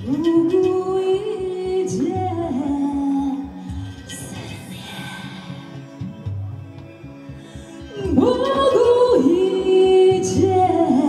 不顾一切，不顾一切。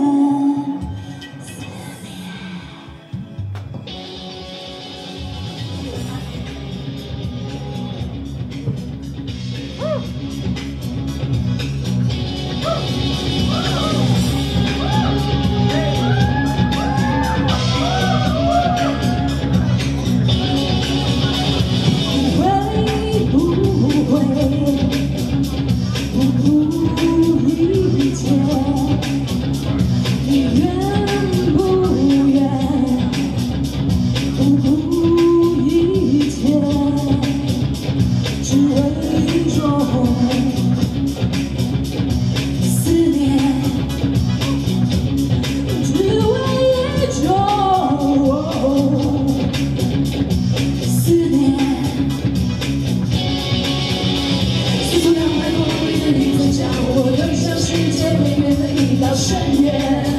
深渊，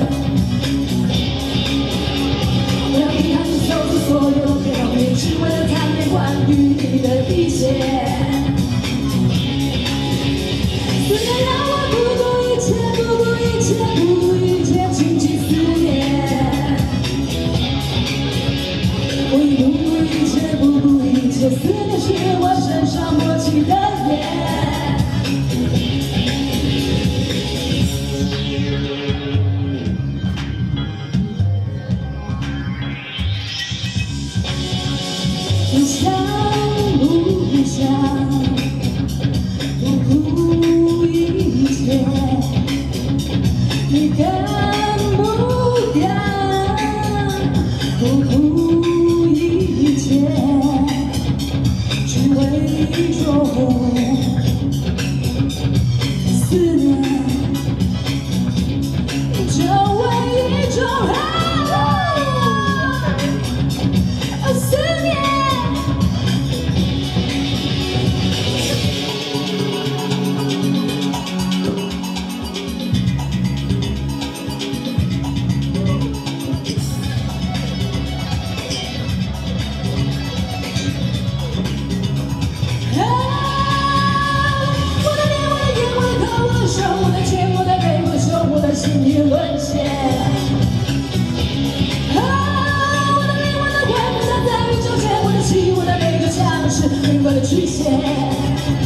我要遗憾地走出所有的表面，只为了探明关于你的一切。思念让我不顾一切，不顾一切，不顾一切，紧紧思念。我已不顾一切，不顾一切，思念是我身上默契的眼。 你想不想不顾一切？你敢不敢不顾一切？只为一种思念，只为一种思念。 心已沦陷，我的灵，我的魂不想再与纠结，我的心，我的每个强势，灵魂的曲线。